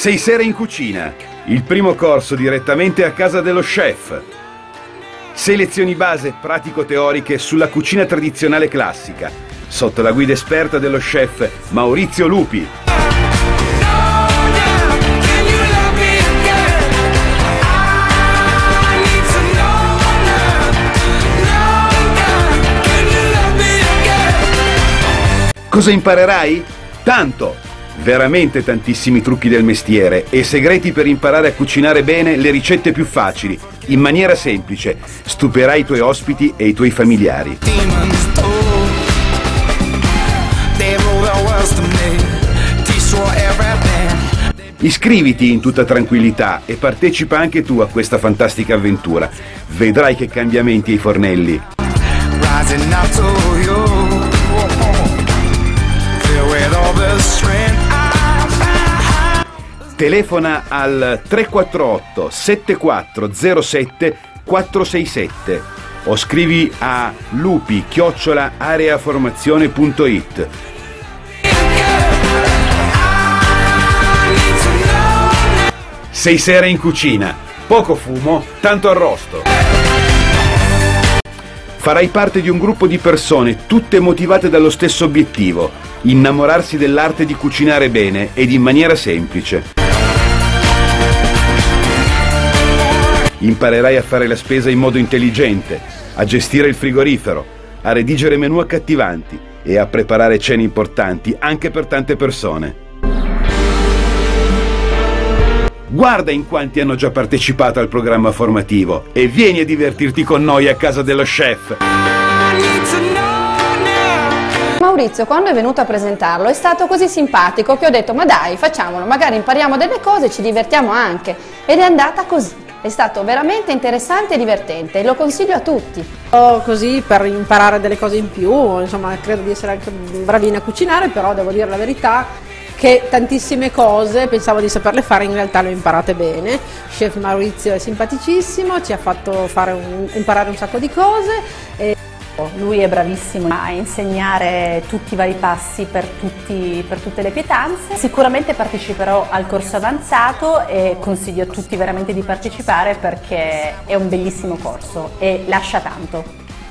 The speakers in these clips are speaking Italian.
6 sere in cucina, il primo corso direttamente a casa dello chef. 6 lezioni base pratico-teoriche sulla cucina tradizionale classica, sotto la guida esperta dello chef Maurizio Lupi. Cosa imparerai? Tanto! Veramente tantissimi trucchi del mestiere e segreti per imparare a cucinare bene le ricette più facili, in maniera semplice. Stupirai i tuoi ospiti e i tuoi familiari. Iscriviti in tutta tranquillità e partecipa anche tu a questa fantastica avventura. Vedrai che cambiamenti ai fornelli. Telefona al 348 7407 467 o scrivi a lupi@areaformazione.it. 6 sere in cucina, poco fumo, tanto arrosto. Farai parte di un gruppo di persone tutte motivate dallo stesso obiettivo: innamorarsi dell'arte di cucinare bene ed in maniera semplice. Imparerai a fare la spesa in modo intelligente, a gestire il frigorifero, a redigere menù accattivanti e a preparare cene importanti anche per tante persone. Guarda in quanti hanno già partecipato al programma formativo e vieni a divertirti con noi a casa dello chef. Maurizio, quando è venuto a presentarlo, è stato così simpatico che ho detto: ma dai, facciamolo, magari impariamo delle cose e ci divertiamo anche. Ed è andata così. È stato veramente interessante e divertente e lo consiglio a tutti. Così per imparare delle cose in più, insomma, credo di essere anche bravina a cucinare, però devo dire la verità che tantissime cose pensavo di saperle fare, in realtà le ho imparate bene. Chef Maurizio è simpaticissimo, ci ha fatto imparare un sacco di cose. Lui è bravissimo a insegnare tutti i vari passi per tutte le pietanze. Sicuramente parteciperò al corso avanzato e consiglio a tutti veramente di partecipare perché è un bellissimo corso e lascia tanto.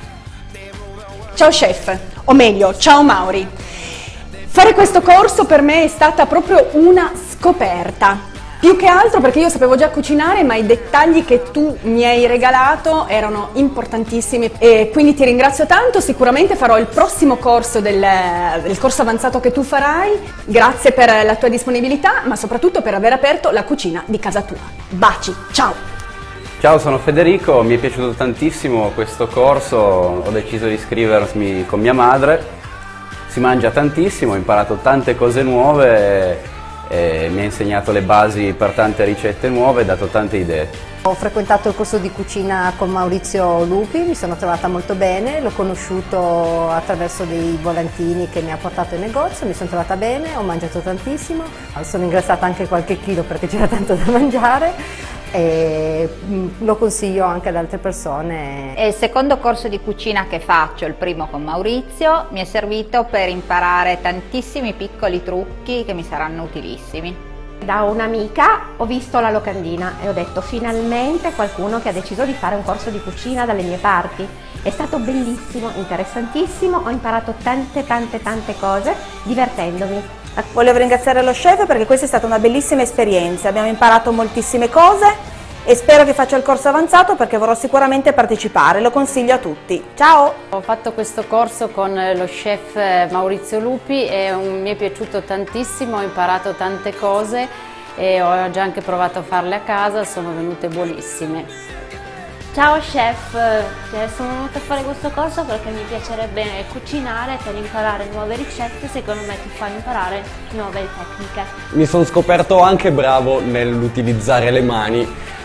Ciao chef, o meglio, ciao Mauri. Fare questo corso per me è stata proprio una scoperta. Più che altro perché io sapevo già cucinare, ma i dettagli che tu mi hai regalato erano importantissimi e quindi ti ringrazio tanto. Sicuramente farò il prossimo corso del corso avanzato che tu farai. Grazie per la tua disponibilità, ma soprattutto per aver aperto la cucina di casa tua. Baci, ciao! Ciao, sono Federico, mi è piaciuto tantissimo questo corso, ho deciso di iscrivermi con mia madre. Si mangia tantissimo, ho imparato tante cose nuove. Mi ha insegnato le basi per tante ricette nuove e dato tante idee. Ho frequentato il corso di cucina con Maurizio Lupi, mi sono trovata molto bene, l'ho conosciuto attraverso dei volantini che mi ha portato in negozio, mi sono trovata bene, ho mangiato tantissimo, sono ingrassata anche qualche chilo perché c'era tanto da mangiare e lo consiglio anche ad altre persone. È il secondo corso di cucina che faccio, il primo con Maurizio, mi è servito per imparare tantissimi piccoli trucchi che mi saranno utilissimi. Da un'amica ho visto la locandina e ho detto: finalmente qualcuno che ha deciso di fare un corso di cucina dalle mie parti. È stato bellissimo, interessantissimo, ho imparato tante cose divertendomi. Volevo ringraziare lo chef perché questa è stata una bellissima esperienza, abbiamo imparato moltissime cose e spero che faccia il corso avanzato perché vorrò sicuramente partecipare, lo consiglio a tutti. Ciao! Ho fatto questo corso con lo chef Maurizio Lupi e mi è piaciuto tantissimo, ho imparato tante cose e ho già anche provato a farle a casa, sono venute buonissime. Ciao chef, sono venuta a fare questo corso perché mi piacerebbe cucinare per imparare nuove ricette, secondo me ti fa imparare nuove tecniche. Mi sono scoperto anche bravo nell'utilizzare le mani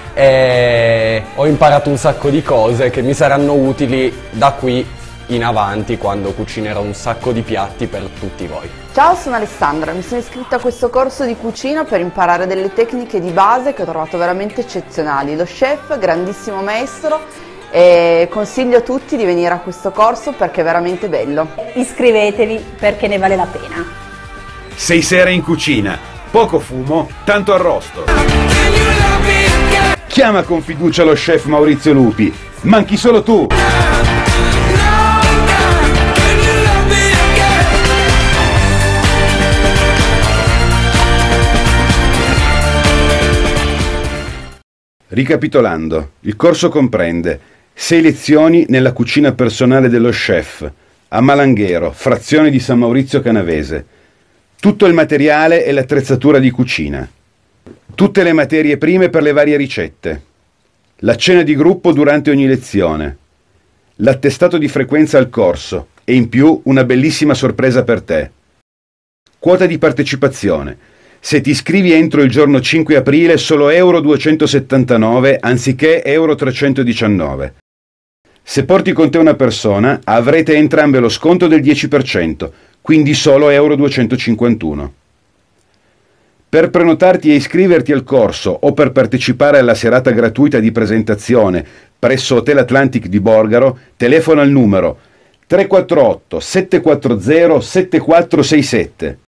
e ho imparato un sacco di cose che mi saranno utili da qui in avanti quando cucinerò un sacco di piatti per tutti voi. Ciao, sono Alessandra, mi sono iscritta a questo corso di cucina per imparare delle tecniche di base che ho trovato veramente eccezionali. Lo chef, grandissimo maestro, e consiglio a tutti di venire a questo corso perché è veramente bello. Iscrivetevi perché ne vale la pena. 6 sere in cucina, Poco fumo, tanto arrosto. Chiama con fiducia lo chef Maurizio Lupi. Manchi solo tu! Ricapitolando, il corso comprende 6 lezioni nella cucina personale dello chef, a Malanghero, frazione di San Maurizio Canavese. Tutto il materiale e l'attrezzatura di cucina. Tutte le materie prime per le varie ricette. La cena di gruppo durante ogni lezione. L'attestato di frequenza al corso e in più una bellissima sorpresa per te. Quota di partecipazione. Se ti iscrivi entro il giorno 5 aprile solo euro 279 anziché euro 319. Se porti con te una persona avrete entrambe lo sconto del 10%, quindi solo euro 251. Per prenotarti e iscriverti al corso o per partecipare alla serata gratuita di presentazione presso Hotel Atlantic di Borgaro, telefona al numero 348 740 7467.